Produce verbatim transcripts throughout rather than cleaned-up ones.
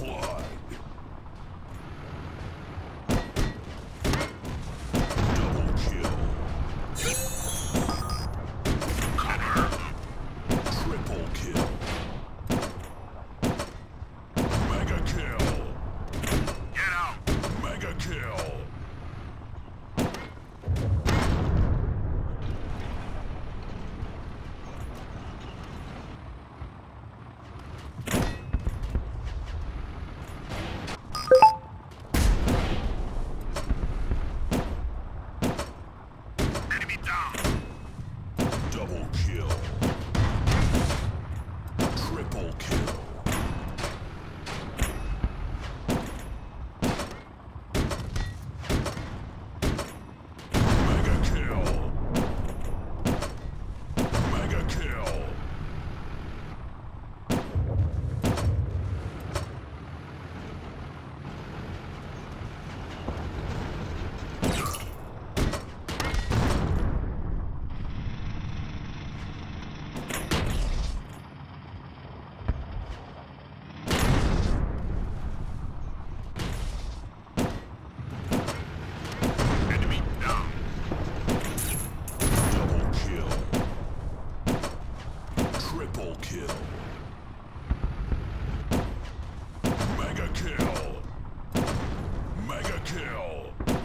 applied. Double kill. Triple kill. Mega kill. Get out. Mega kill. Enemy down. Double kill. Triple kill. Mega kill. Mega kill. Enemy down. Double kill. Triple kill. Mega kill. Mega kill.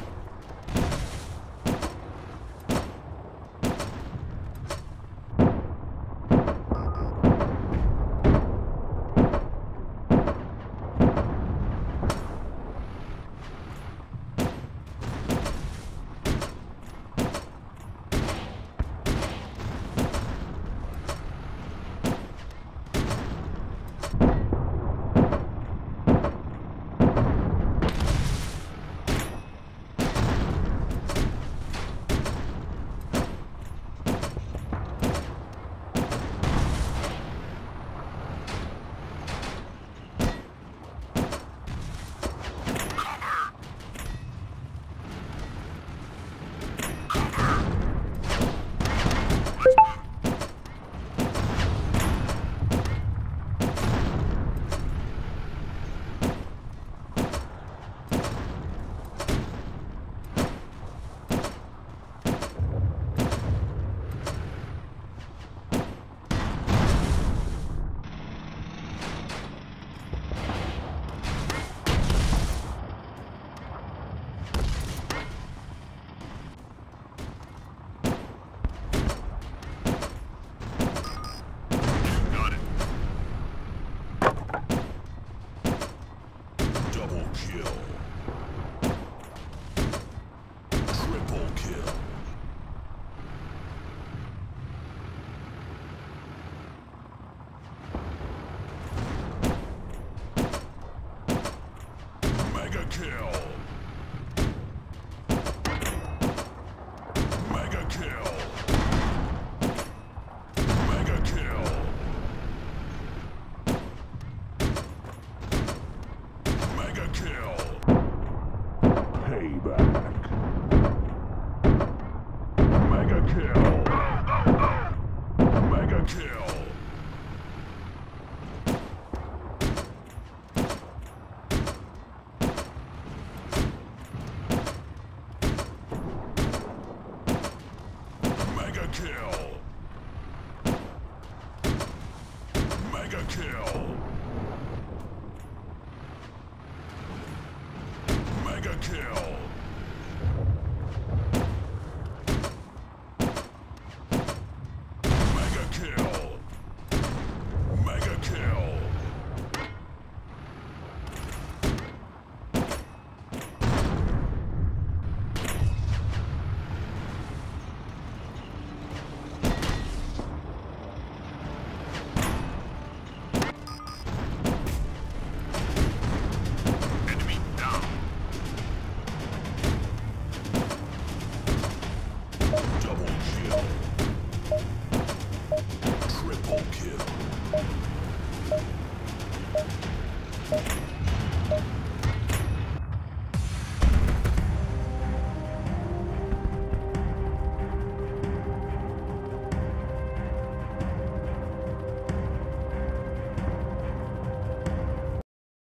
Got it. Double kill. Triple kill. Mega kill. Mega kill. Mega kill. Mega kill. Payback. Mega kill. Mega kill. Mega kill.